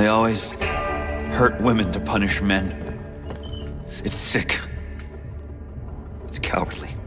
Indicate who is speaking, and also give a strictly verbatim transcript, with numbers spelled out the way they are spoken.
Speaker 1: They always hurt women to punish men. It's sick. It's cowardly.